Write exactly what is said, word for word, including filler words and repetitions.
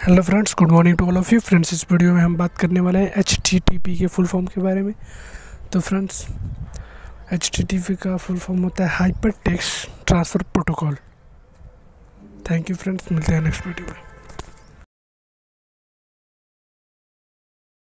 Hello friends, good morning to all of you friends. इस video में हम बात करने वाले हैं एच टी टी पी के फुल फॉर्म के बारे में। तो friends, H T T P का फुल फॉर्म होता है hyper text transfer protocol. Thank you friends, मिलते हैं नेक्स्ट वीडियो में।